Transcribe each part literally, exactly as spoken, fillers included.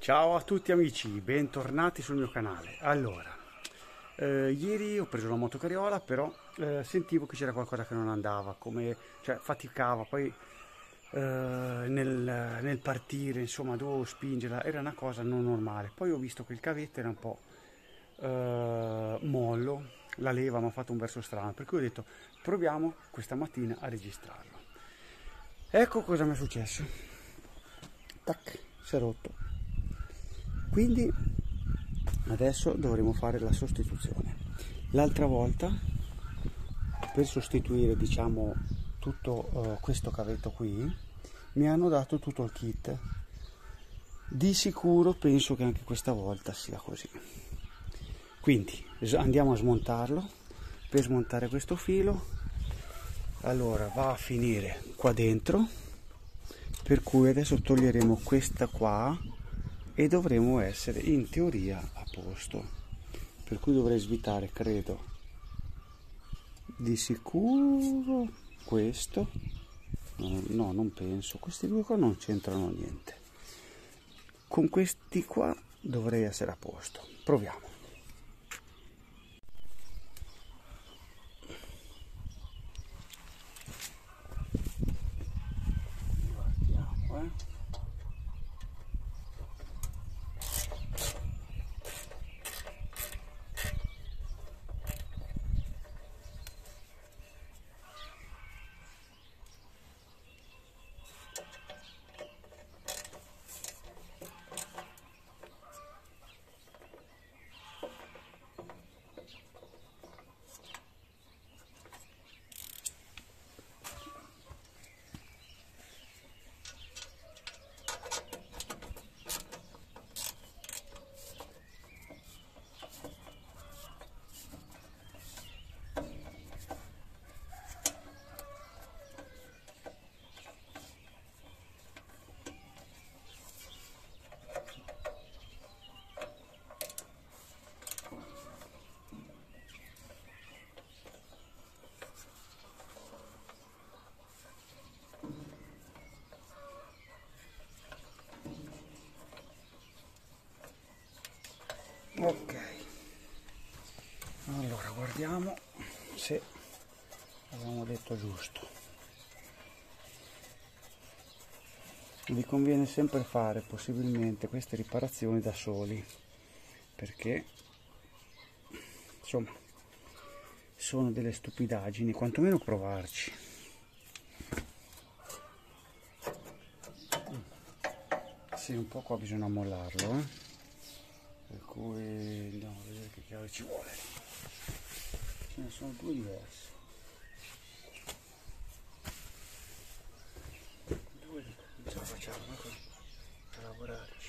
Ciao a tutti amici, bentornati sul mio canale. Allora, eh, ieri ho preso la motocariola, però eh, sentivo che c'era qualcosa che non andava, come, cioè faticava, poi eh, nel, nel partire, insomma, dovevo spingerla, era una cosa non normale. Poi ho visto che il cavetto era un po' eh, mollo, la leva mi ha fatto un verso strano, per cui ho detto proviamo questa mattina a registrarlo. Ecco cosa mi è successo. Tac, si è rotto. Quindi adesso dovremo fare la sostituzione. L'altra volta, per sostituire, diciamo, tutto uh, questo cavetto qui, mi hanno dato tutto il kit. Di sicuro penso che anche questa volta sia così. Quindi andiamo a smontarlo. Per smontare questo filo, allora va a finire qua dentro, per cui adesso toglieremo questa qua e dovremo essere in teoria a posto, per cui dovrei svitare, credo, di sicuro questo, no, no non penso, questi due qua non c'entrano niente, con questi qua dovrei essere a posto. Proviamo. Guardiamo, eh. Ok, allora guardiamo se abbiamo detto giusto. Vi conviene sempre fare possibilmente queste riparazioni da soli, perché insomma sono delle stupidaggini, quantomeno provarci. Sì, un po' qua bisogna mollarlo, eh? Per cui andiamo a vedere che chiave ci vuole. Ce ne sono due diverse. Due ce la facciamo, ecco, per lavorarci.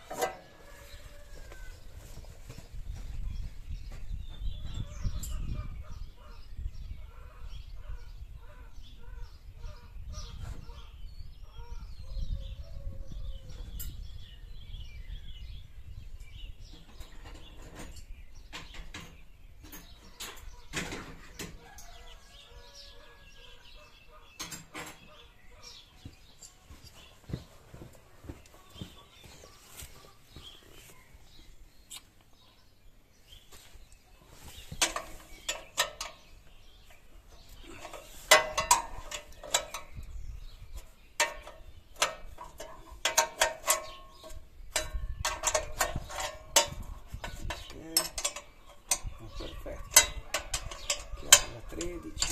Perfetto, chiave la tredici.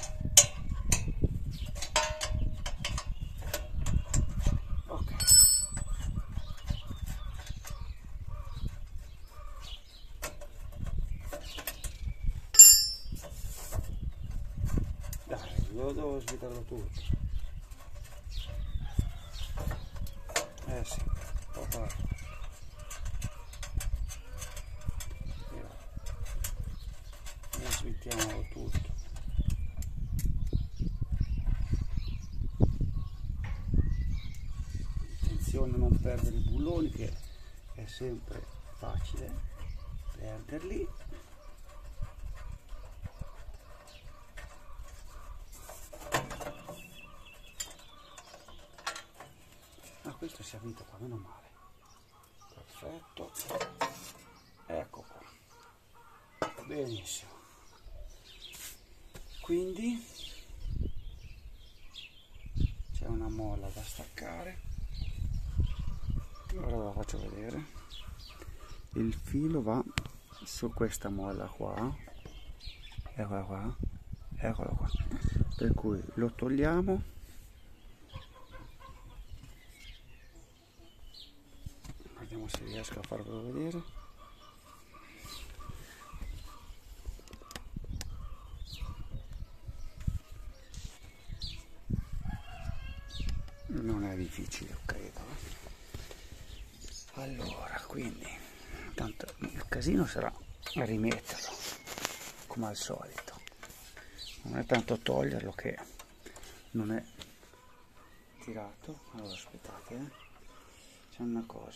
Ok, dai, lo devo svitarlo tutto. Eh sì, papà. Svitiamolo tutto. Attenzione a non perdere i bulloni, che è sempre facile perderli. Ah, questo si è avvito qua, meno male. perfetto, ecco qua, benissimo. Quindi c'è una molla da staccare, ora ve la faccio vedere. Il filo va su questa molla qua, eccola qua, eccola qua, per cui lo togliamo, vediamo se riesco a farvelo vedere. Non è difficile, credo. Allora, quindi tanto il casino sarà a rimetterlo come al solito, non è tanto toglierlo che non è tirato. Allora aspettate, eh. C'è una cosa,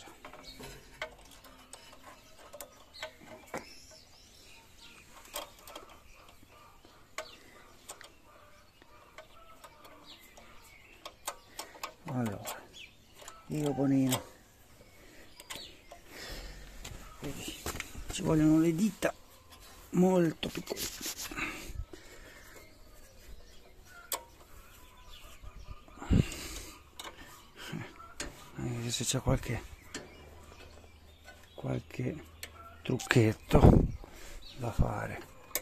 allora io bonino, vedi, ci vogliono le dita molto piccole. Eh, se c'è qualche qualche trucchetto da fare.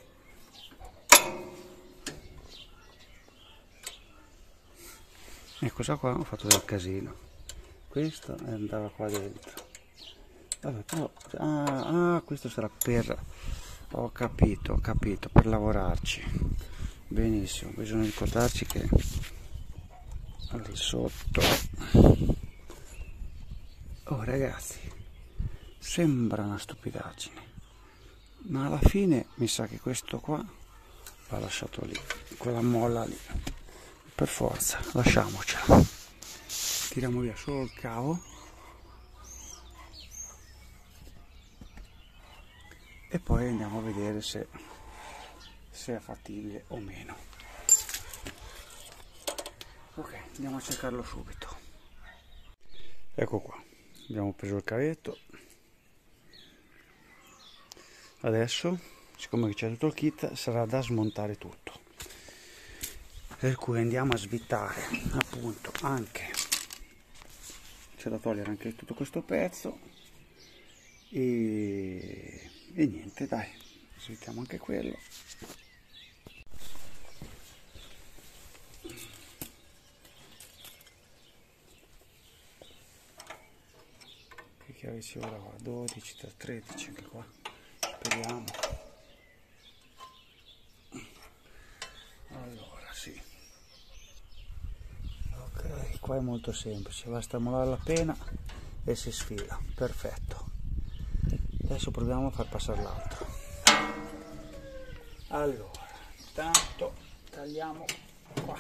E cosa qua ho fatto del casino. Questo andava qua dentro. Vabbè, però, ah, ah, questo sarà per, ho capito, ho capito, per lavorarci. Benissimo, bisogna ricordarci che lì sotto, oh ragazzi, sembra una stupidaggine, ma alla fine mi sa che questo qua va lasciato lì, quella molla lì, per forza, lasciamocela, tiriamo via solo il cavo e poi andiamo a vedere se, se è fattibile o meno. Ok, andiamo a cercarlo subito. Ecco qua, abbiamo preso il cavetto. Adesso, siccome c'è tutto il kit, sarà da smontare tutto, per cui andiamo a svitare appunto anche, c'è da togliere anche tutto questo pezzo e, e niente, dai, svitiamo anche quello. Che chiave ci ora qua? dodici, tredici, anche qua, speriamo. Allora sì, ok, qua è molto semplice, basta mollare la penna e si sfila, perfetto. Adesso proviamo a far passare l'altro. Allora, intanto tagliamo qua,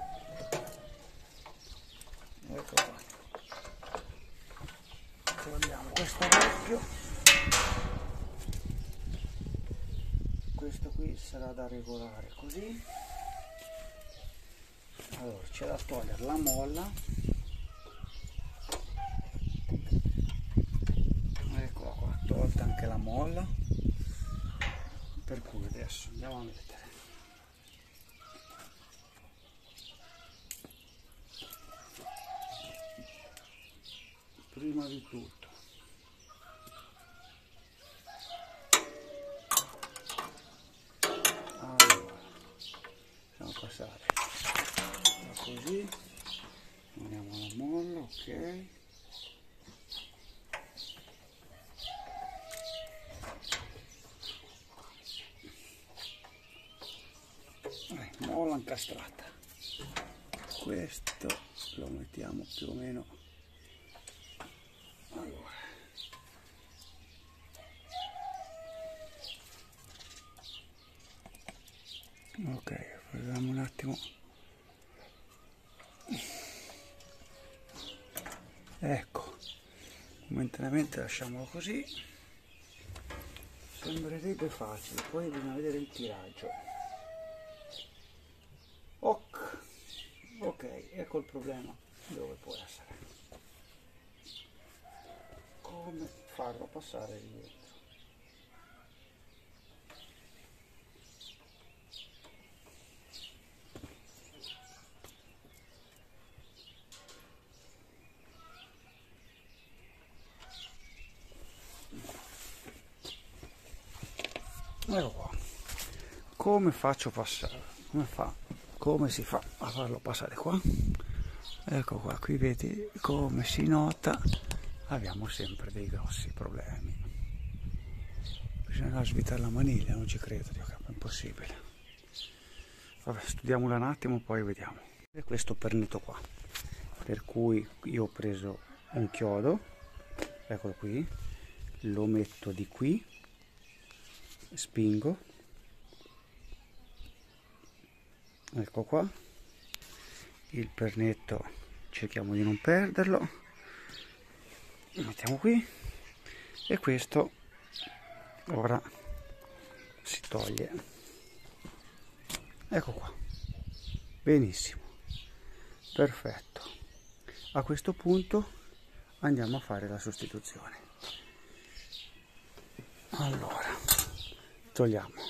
ecco qua, togliamo questo vecchio, questo qui sarà da regolare così. Allora c'è da togliere la molla, eccola qua, tolta anche la molla, per cui adesso andiamo a mettere prima di tutto allora facciamo passare così, andiamo alla molla, ok, eh, molla incastrata, questo lo mettiamo più o meno, allora ok, vediamo un attimo, ecco, momentaneamente lasciamolo così, sembrerebbe facile, poi bisogna vedere il tiraggio. Ok, ok, ecco il problema dove può essere, come farlo passare lì dentro. Ecco qua. Come faccio a passare? Come fa? Come si fa a farlo passare qua? Ecco qua, qui vedi come si nota, abbiamo sempre dei grossi problemi. Bisogna svitare la maniglia, non ci credo, Dio capo, è impossibile. Vabbè, studiamolo un attimo, poi vediamo. E questo pernetto qua, per cui io ho preso un chiodo, eccolo qui, lo metto di qui, spingo, ecco qua, il pernetto cerchiamo di non perderlo, lo mettiamo qui e questo ora si toglie, ecco qua, benissimo, perfetto. A questo punto andiamo a fare la sostituzione. Allora togliamo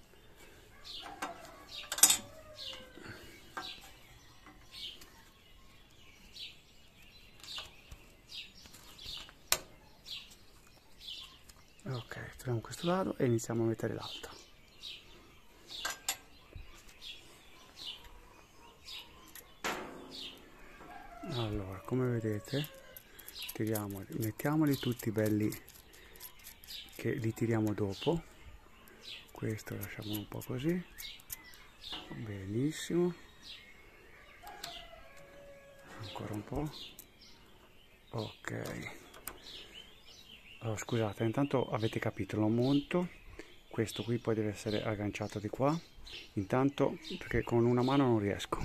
ok, togliamo questo lato e iniziamo a mettere l'altro. Allora, come vedete, tiriamoli, mettiamoli tutti belli, che li tiriamo dopo. Questo lasciamolo un po' così, benissimo, ancora un po', ok. Allora, scusate, intanto avete capito, lo monto, questo qui poi deve essere agganciato di qua, intanto perché con una mano non riesco.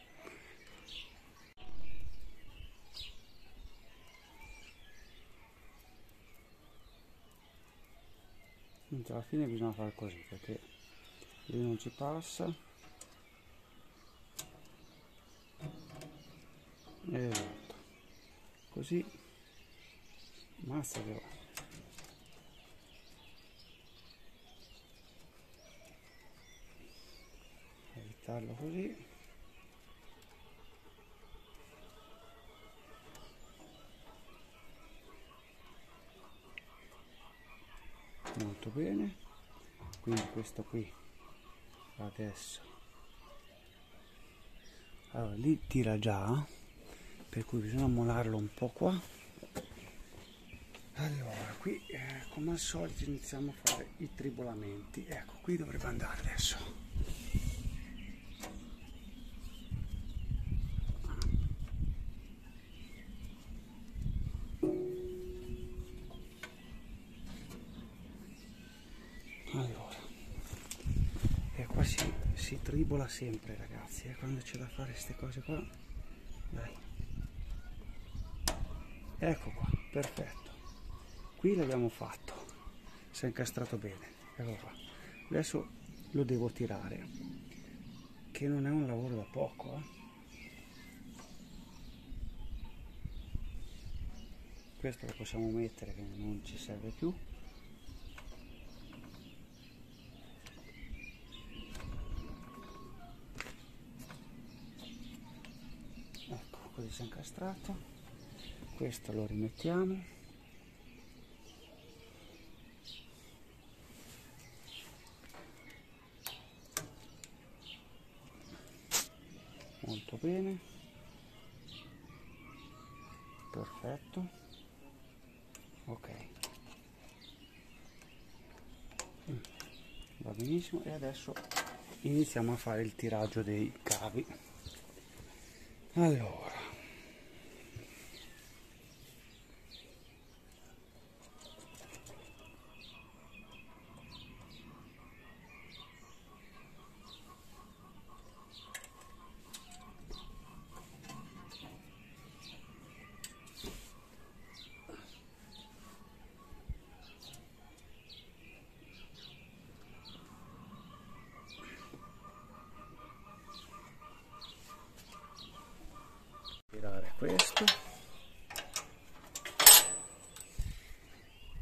Alla fine bisogna fare così perché lui non ci passa. Esatto, così, mazza però. Evitarlo così. Molto bene, quindi questo qui adesso, allora lì tira già, per cui bisogna molarlo un po' qua. Allora qui eh, come al solito iniziamo a fare i tribolamenti, ecco qui dovrebbe andare adesso. Allora, e qua si, si tribola sempre ragazzi, eh, quando c'è da fare queste cose qua, dai, ecco qua, perfetto, qui l'abbiamo fatto, si è incastrato bene, ecco qua, adesso lo devo tirare, che non è un lavoro da poco, eh. Questo lo possiamo mettere che non ci serve più. Così si è incastrato, questo lo rimettiamo, molto bene, perfetto, ok, va benissimo. E adesso iniziamo a fare il tiraggio dei cavi. Allora, tirare questo,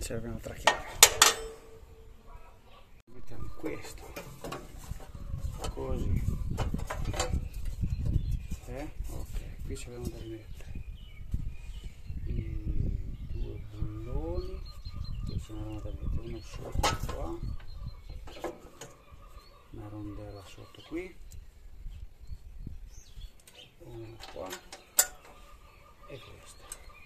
serve un'altra chiave. Mettiamo questo così, eh? Ok, qui ci abbiamo da rimettere i due bulloni, che sono da mettere uno sotto qua, una rondella sotto qui, una qua e questa.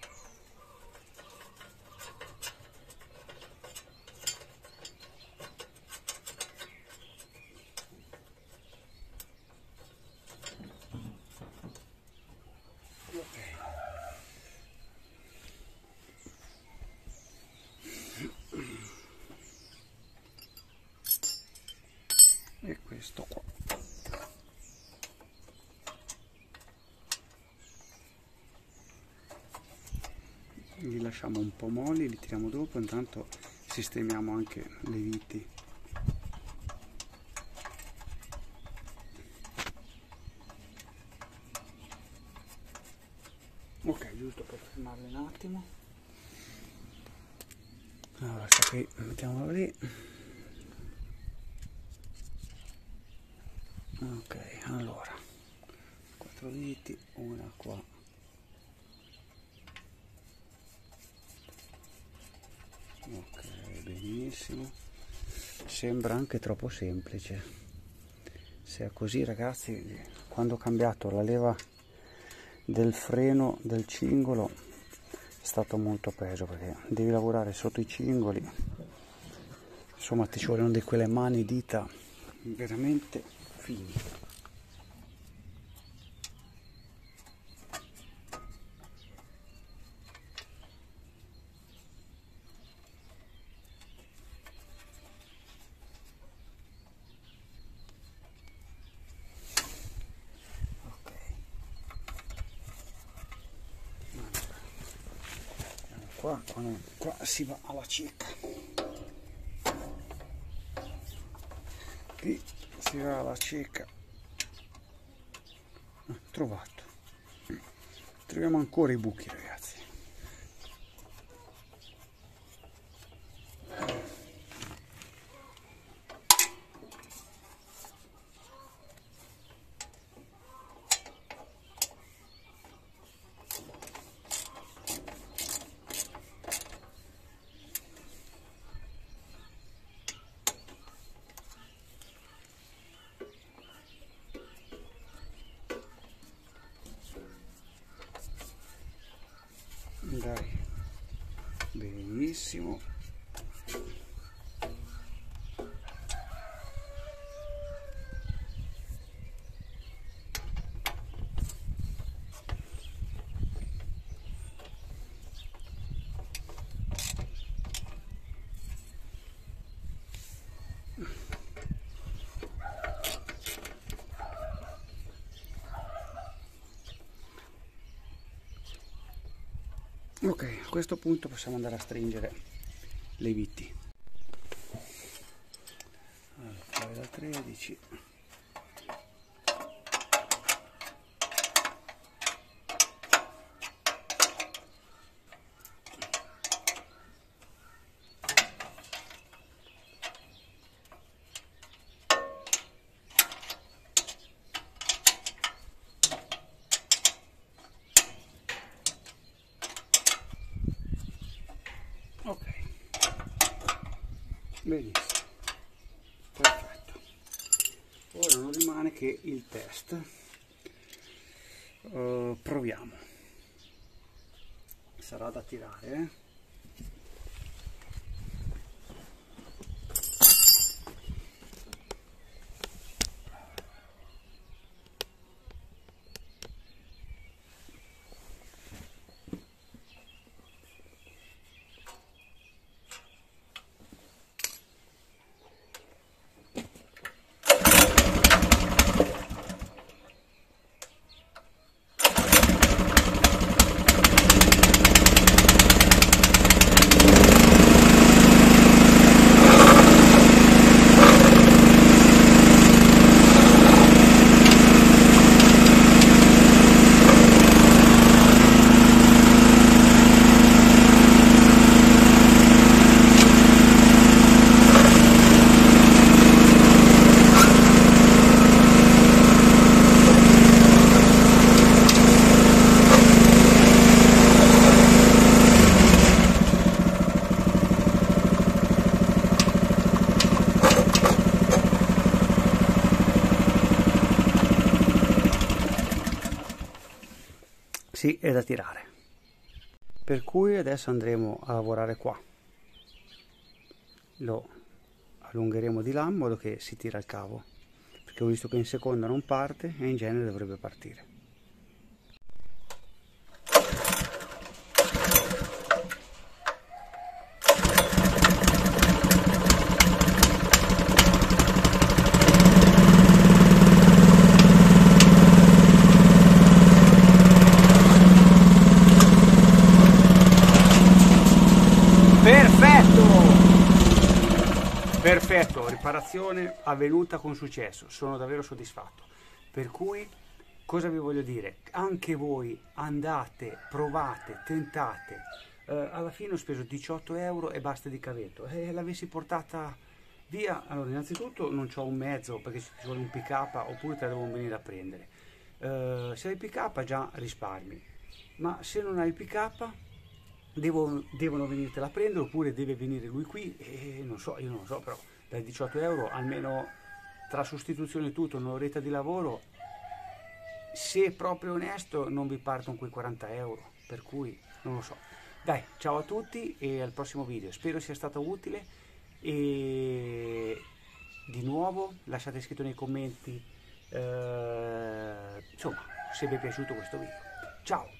E questo qua. Li lasciamo un po' molli, li tiriamo dopo, intanto sistemiamo anche le viti. Ok, giusto per fermarli un attimo. Allora, sta qui, mettiamolo lì. Ok, allora, quattro viti, una qua. Ok, benissimo. Sembra anche troppo semplice. Se è così, ragazzi, quando ho cambiato la leva del freno del cingolo è stato molto peso, perché devi lavorare sotto i cingoli, insomma ti ci vogliono di quelle mani dita veramente fini. Qua, qua, qua si va alla cieca, qui si va alla cieca. Ah, trovato, troviamo ancora i buchi, ragazzi. Dai, benissimo. Ok, a questo punto possiamo andare a stringere le viti. Allora, chiave da tredici. Ok, benissimo, perfetto. Ora non rimane che il test. Uh, proviamo. Sarà da tirare, eh? sì, è da tirare. Per cui adesso andremo a lavorare qua, lo allungheremo di là in modo che si tira il cavo, perché ho visto che in seconda non parte e in genere dovrebbe partire. Perfetto, riparazione avvenuta con successo, sono davvero soddisfatto. Per cui, cosa vi voglio dire? Anche voi andate, provate, tentate. Eh, alla fine ho speso diciotto euro e basta di cavetto. E l'avessi portata via. Allora, innanzitutto non ho un mezzo perché ci vuole un pick up oppure te la devo venire a prendere. Eh, se hai il pick up già risparmi, ma se non hai il pick up Devo, devono venirtela a prendere oppure deve venire lui qui e non so, io non lo so, però dai diciotto euro almeno tra sostituzione e tutto un'oretta di lavoro, se proprio onesto non vi partono quei quaranta euro, per cui non lo so. Dai, ciao a tutti e al prossimo video, spero sia stato utile e di nuovo lasciate scritto nei commenti eh, insomma se vi è piaciuto questo video. Ciao!